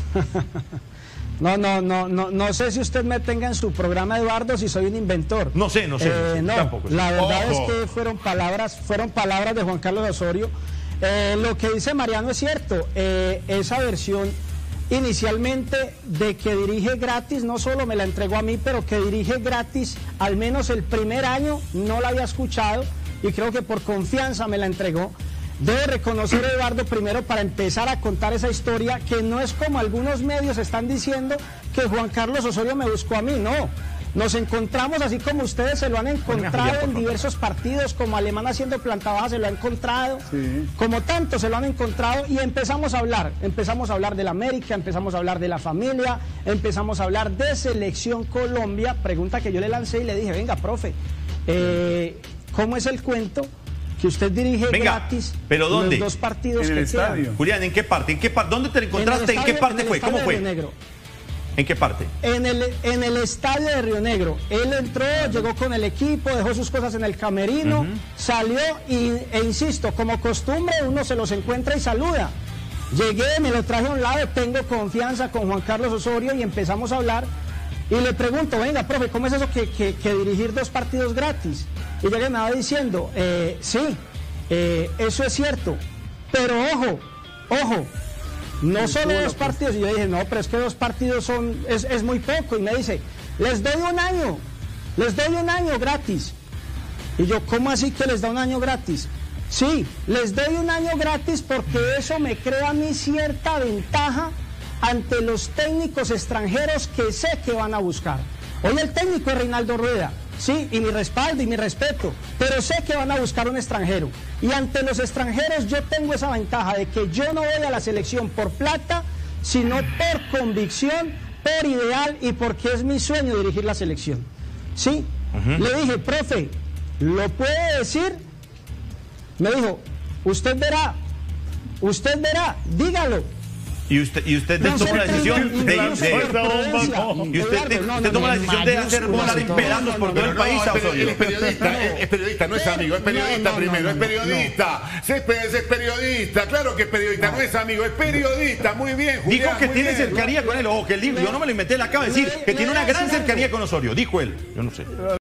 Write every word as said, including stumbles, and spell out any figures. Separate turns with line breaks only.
No, no, no, no, no sé si usted me tenga en su programa, Eduardo, si soy un inventor.
No sé, no sé.
Eh, no,
tampoco sé.
La verdad
Ojo.
es que fueron palabras, fueron palabras de Juan Carlos Osorio. Eh, lo que dice Mariano es cierto. Eh, esa versión inicialmente de que dirige gratis, no solo me la entregó a mí, pero que dirige gratis, al menos el primer año, no la había escuchado y creo que por confianza me la entregó. Debo reconocer, Eduardo, primero para empezar a contar esa historia, que no es como algunos medios están diciendo que Juan Carlos Osorio me buscó a mí, no. Nos encontramos así como ustedes se lo han encontrado en diversos partidos, como Alemán haciendo planta baja se lo ha encontrado,
Sí.
como tanto se lo han encontrado y empezamos a hablar, empezamos a hablar de la América, empezamos a hablar de la familia, empezamos a hablar de Selección Colombia, pregunta que yo le lancé y le dije, venga, profe, eh, ¿cómo es el cuento que usted dirige
Venga,
gratis
¿pero dónde?
los dos partidos
En
que
el estadio.
quedan?
Julián, ¿en qué parte? ¿En qué par ¿Dónde te
En el
encontraste? ¿En,
estadio-
qué parte
en el
fue? ¿Cómo
estadio de
fue?
Río Negro.
¿En qué parte?
En el, en el estadio de Río Negro. Él entró, llegó con el equipo, dejó sus cosas en el camerino, salió y, e insisto, como costumbre uno se los encuentra y saluda. Llegué, me lo traje a un lado, tengo confianza con Juan Carlos Osorio y empezamos a hablar. Y le pregunto, venga, profe, ¿cómo es eso que, que, que dirigir dos partidos gratis? Y ya me va diciendo, eh, sí, eh, eso es cierto, pero ojo, ojo, no solo dos partidos. Y yo dije, no, pero es que dos partidos son es, es muy poco. Y me dice, les doy un año, les doy un año gratis. Y yo, ¿cómo así que les da un año gratis? Sí, les doy un año gratis porque eso me crea a mí cierta ventaja ante los técnicos extranjeros que sé que van a buscar. Hoy el técnico es Reinaldo Rueda, sí, y mi respaldo y mi respeto, pero sé que van a buscar un extranjero. Y ante los extranjeros yo tengo esa ventaja de que yo no voy a la selección por plata, sino por convicción, por ideal y porque es mi sueño dirigir la selección. Sí, uh-huh. Le dije, profe, ¿lo puede decir? Me dijo, usted verá, usted verá, dígalo.
Y usted, y usted no tomó la decisión de, de, de y usted, de, no, usted tomó la decisión de hacer volar en pedazos por todo el país a Osorio.
Es periodista, es periodista, no es amigo, es periodista primero, es periodista. Es periodista, claro que es periodista, no es amigo, es periodista, muy bien, Julián.
Dijo que tiene cercanía con él, ojo, que él dijo, yo no me lo inventé, le acaba de decir que tiene una gran cercanía con Osorio, dijo él, yo no sé.